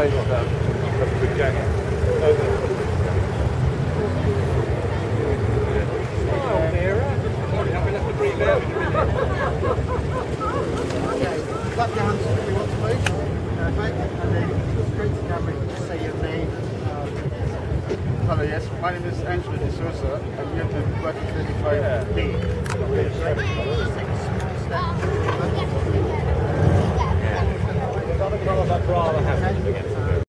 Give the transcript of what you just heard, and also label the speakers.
Speaker 1: say that's a good gang.
Speaker 2: Oh, Vera. Sorry, happy enough to breathe out.
Speaker 3: Okay, clap your hands if you want to move. Perfect. And then straight to camera, you just say your name. Hello, yes, my name is Angelo De Souza, and you're the Buddy 35B.
Speaker 2: I'd rather have to again.